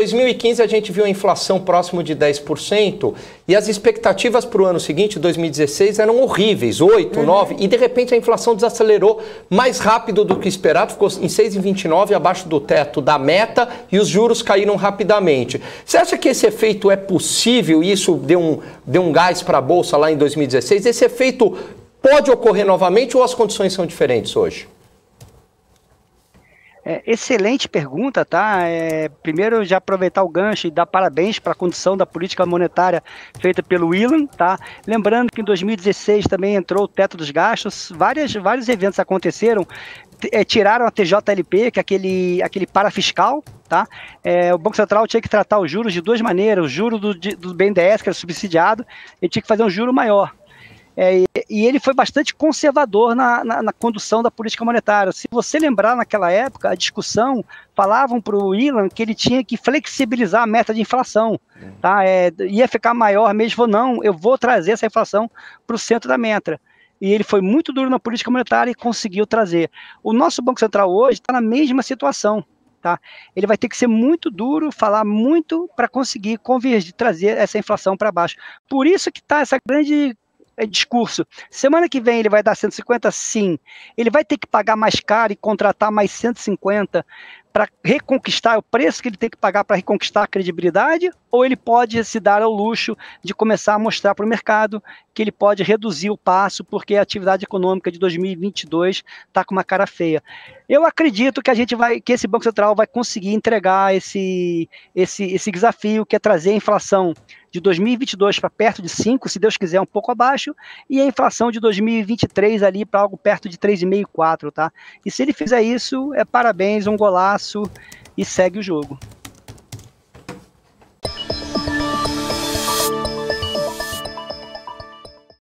2015 a gente viu a inflação próximo de 10% e as expectativas para o ano seguinte, 2016, eram horríveis, 8, 9, e de repente a inflação desacelerou mais rápido do que esperado, ficou em 6,29, abaixo do teto da meta, e os juros caíram rapidamente. Você acha que esse efeito é possível e isso deu um gás para a Bolsa lá em 2016? Esse efeito pode ocorrer novamente ou as condições são diferentes hoje? Excelente pergunta, tá? Primeiro, já aproveitar o gancho e dar parabéns para a condução da política monetária feita pelo Ilan, tá? Lembrando que em 2016 também entrou o teto dos gastos, vários eventos aconteceram, tiraram a TJLP, que é aquele parafiscal, tá? O Banco Central tinha que tratar os juros de duas maneiras, o juro do BNDES, que era subsidiado, ele tinha que fazer um juro maior. E ele foi bastante conservador na condução da política monetária. Se você lembrar, naquela época, a discussão, falavam para o Ilan que ele tinha que flexibilizar a meta de inflação. Tá? Ia ficar maior mesmo ou não, eu vou trazer essa inflação para o centro da meta. E ele foi muito duro na política monetária e conseguiu trazer. O nosso Banco Central hoje está na mesma situação. Tá? Ele vai ter que ser muito duro, falar muito para conseguir convergir, trazer essa inflação para baixo. Por isso que está essa grande discurso. Semana que vem ele vai dar 150? Sim. Ele vai ter que pagar mais caro e contratar mais 150 para reconquistar o preço que ele tem que pagar para reconquistar a credibilidade, ou ele pode se dar ao luxo de começar a mostrar para o mercado que ele pode reduzir o passo porque a atividade econômica de 2022 está com uma cara feia. Eu acredito que que esse Banco Central vai conseguir entregar esse desafio, que é trazer a inflação de 2022 para perto de 5, se Deus quiser um pouco abaixo, e a inflação de 2023 ali para algo perto de 3,5, 4, tá? E se ele fizer isso, parabéns, um golaço, e segue o jogo.